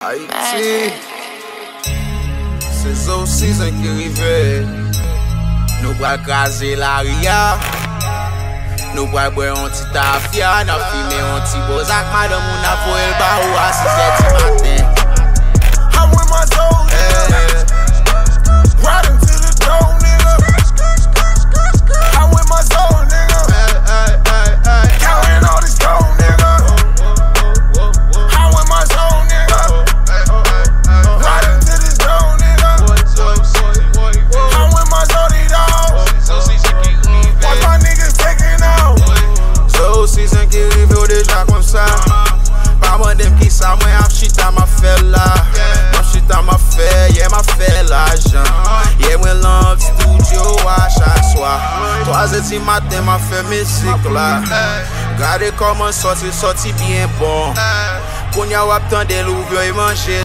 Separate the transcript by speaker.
Speaker 1: Haïti, c'est zo season qui rive. Nous pral craser la ria. Nous pral boire un petit tafia. N'a fumé un petit bozak. Madame ou n'a foé le barou à 6h du matin.
Speaker 2: I'm with my soul, nigga. Riding to the door, nigga. I'm with my soul, nigga. Counting all this gold, nigga. I'm with my soul, nigga. Riding to this door, nigga. I'm with my soul, dog. Watch my niggas taking out.
Speaker 1: So season qui rive ou déjà comme ça. Pas moi dem qui ça, moi am shit à ma fait là. Ma fait, yeah, ma fait l'argent. Yeah, we love studio à chaque soir. 3h du matin, ma fait musique là. Regardez comment sorti bien bon. Qu'on y a wap tande l'ouvre et manger.